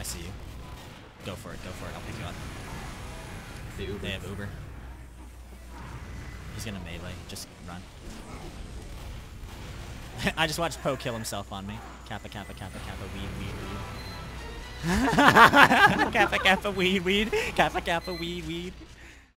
see you. Go for it. Go for it. I'll pick you up. The Uber. They have Uber. He's gonna melee. Just run. I just watched Poe kill himself on me. Kappa, kappa, kappa, kappa, weed, weed, weed. Kappa, kappa, weed, weed. Kappa, kappa, weed, weed.